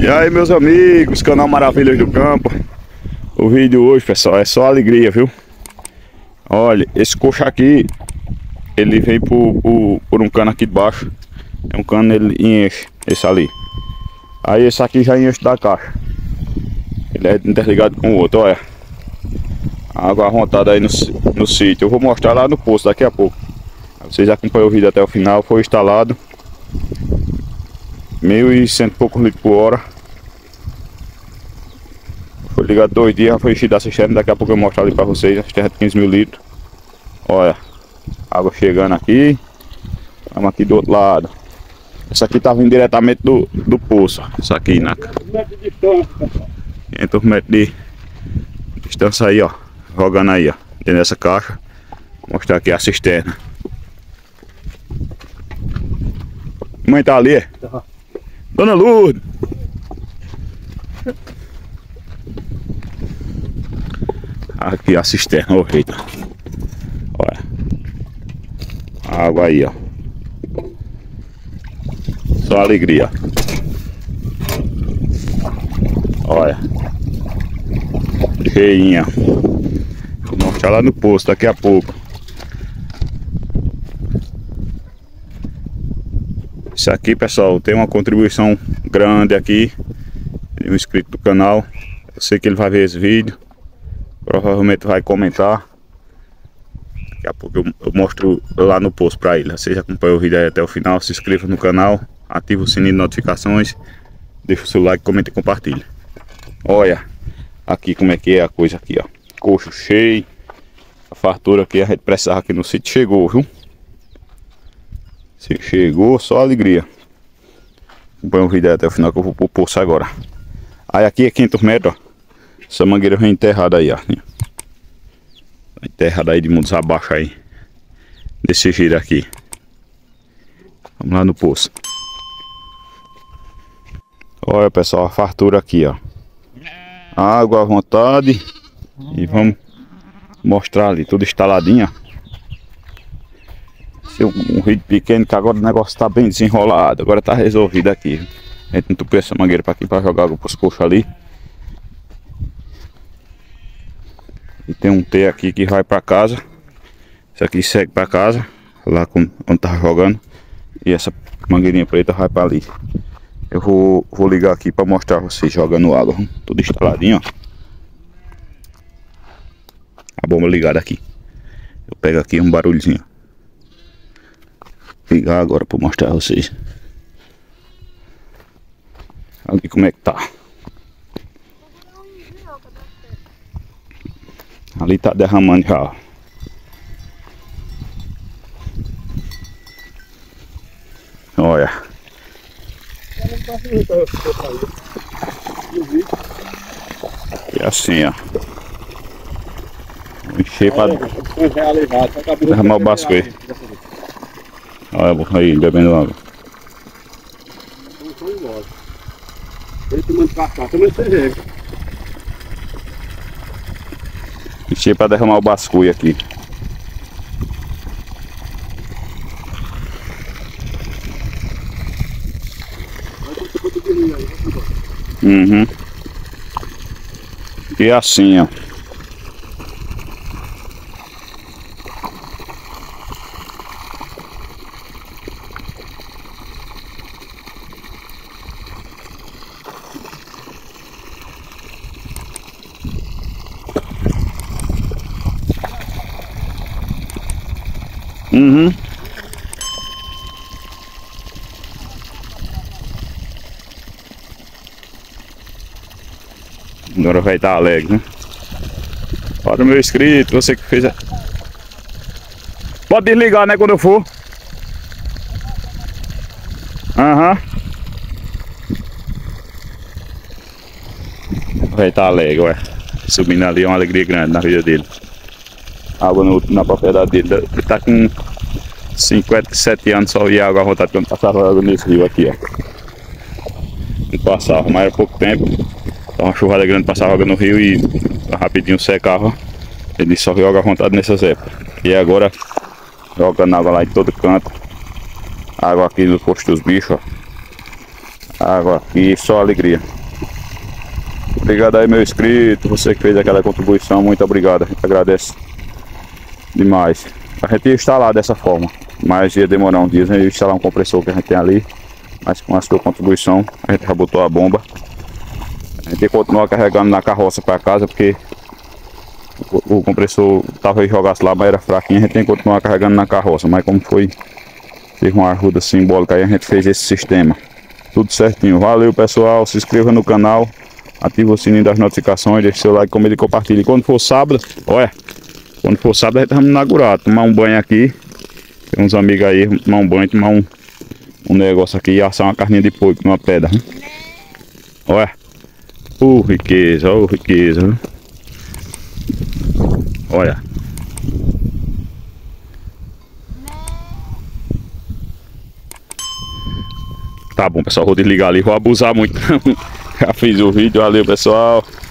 E aí, meus amigos, canal Maravilhas do Campo. O vídeo hoje, pessoal, é só alegria, viu? Olha, esse coxo aqui, ele vem por um cano aqui de baixo. É um cano, ele enche, esse ali. Aí esse aqui já enche da caixa. Ele é interligado com o outro, olha. A água arrontada aí no sítio. Eu vou mostrar lá no poço daqui a pouco. Vocês acompanham o vídeo até o final. Foi instalado 1.100 e poucos litros por hora. Foi ligado 2 dias, já foi enchido a cisterna. Daqui a pouco eu mostro ali pra vocês. A cisterna de 15 mil litros. Olha, água chegando aqui. Vamos aqui do outro lado. Essa aqui tá vindo diretamente do poço. Essa aqui, né? 500 metros de distância aí, ó. Jogando aí, ó. Dentro dessa caixa. Vou mostrar aqui a cisterna. Mãe tá ali, é? Tá. Dona Lourdes. Aqui a cisterna, ô eita. Olha. A água aí, ó. Só alegria. Olha. Cheinha. Vou mostrar lá no poço daqui a pouco. Isso aqui, pessoal, tem uma contribuição grande aqui. Um inscrito do canal. Eu sei que ele vai ver esse vídeo. Provavelmente vai comentar. Daqui a pouco eu mostro lá no post pra ele. Vocês acompanham o vídeo aí até o final. Se inscreva no canal. Ativa o sininho de notificações. Deixa o seu like, comenta e compartilha. Olha aqui como é que é a coisa aqui, ó. Coxo cheio. A fartura que a gente precisava aqui no sítio chegou, viu? Chegou, só alegria. Acompanha o vídeo aí até o final que eu vou pro poço agora. Aí aqui é 500 metros, ó. Essa mangueira vem enterrada aí, ó. Enterrada aí de mundos abaixo aí. Desse jeito aqui. Vamos lá no poço. Olha, pessoal, a fartura aqui, ó. Água à vontade. E vamos mostrar ali, tudo instaladinho, ó. Um vídeo pequeno que agora o negócio tá bem desenrolado. Agora tá resolvido aqui. A gente entupiu essa mangueira pra aqui pra jogar água pros coxos ali. E tem um T aqui que vai pra casa. Isso aqui segue pra casa. Lá onde tava jogando. E essa mangueirinha preta vai pra ali. Eu vou ligar aqui pra mostrar vocês jogando água. Tudo instaladinho, ó. A bomba ligada aqui. Eu pego aqui um barulhozinho. Ligar agora para mostrar a vocês. Aqui como é que tá. Ali tá derramando já. Olha. E assim, ó. Vou encher para derramar o basco aí. Olha aí, bebendo água. Encher para derramar o basculho aqui. Uhum. E assim, ó. Uhum. Agora vai estar alegre, né? Para o meu inscrito, você que fez a... Pode desligar, né, quando eu for. Aham. Vai estar alegre, ué. Subindo ali é uma alegria grande na vida dele. Água na propriedade dele. Ele tá com 57 anos só e água à vontade quando passava água nesse rio aqui, ó. Não passava, mas era pouco tempo. Então uma chuvada grande, passava água no rio e rapidinho secava. Ele só joga à vontade nessas épocas. E agora jogando água lá em todo canto. Água aqui no posto dos bichos, ó. Água aqui, só alegria. Obrigado aí, meu inscrito, você que fez aquela contribuição, muito obrigado, a gente agradece demais. A gente ia instalar dessa forma, mas ia demorar um dia, a gente ia instalar um compressor que a gente tem ali, mas com a sua contribuição, a gente já botou a bomba. A gente ia continuar carregando na carroça para casa, porque o compressor talvez jogasse lá, mas era fraquinho, a gente tem que continuar carregando na carroça, mas como foi, teve uma ajuda simbólica aí, a gente fez esse sistema. Tudo certinho. Valeu, pessoal. Se inscreva no canal. Ativa o sininho das notificações. Deixe seu like, comenta e compartilhe. Quando for sábado, olha. Quando for sábado, a gente vai inaugurar. Tomar um banho aqui. Tem uns amigos aí. Tomar um banho, tomar um negócio aqui. E assar uma carninha de porco numa pedra. Olha. Riqueza. Riqueza. Olha. Tá bom, pessoal, vou desligar ali, vou abusar muito. Já fiz o vídeo, valeu, pessoal.